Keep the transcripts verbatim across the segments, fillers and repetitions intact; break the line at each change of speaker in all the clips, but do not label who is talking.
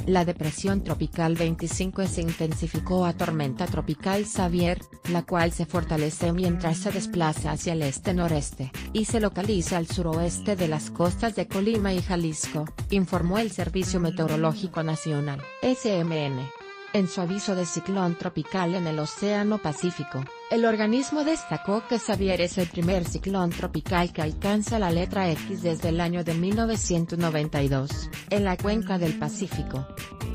La depresión tropical veinticinco se intensificó a tormenta tropical Xavier, la cual se fortalece mientras se desplaza hacia el este-noreste, y se localiza al suroeste de las costas de Colima y Jalisco, informó el Servicio Meteorológico Nacional, S M N. En su aviso de ciclón tropical en el Océano Pacífico, el organismo destacó que Xavier es el primer ciclón tropical que alcanza la letra X desde el año de mil novecientos noventa y dos, en la cuenca del Pacífico.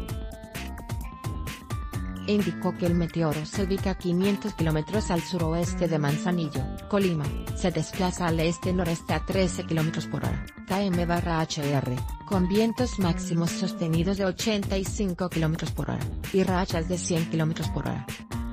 Indicó que el meteoro se ubica a quinientos kilómetros al suroeste de Manzanillo, Colima, se desplaza al este-noreste a trece kilómetros por hora, km barra H-R, con vientos máximos sostenidos de ochenta y cinco kilómetros por hora, y rachas de cien kilómetros por hora.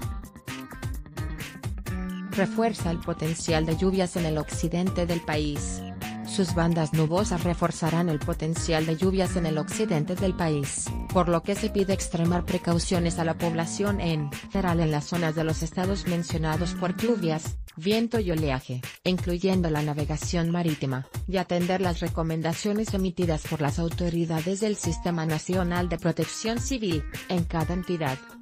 Refuerza el potencial de lluvias en el occidente del país. Sus bandas nubosas reforzarán el potencial de lluvias en el occidente del país, por lo que se pide extremar precauciones a la población en general en las zonas de los estados mencionados por lluvias, viento y oleaje, incluyendo la navegación marítima, y atender las recomendaciones emitidas por las autoridades del Sistema Nacional de Protección Civil, en cada entidad.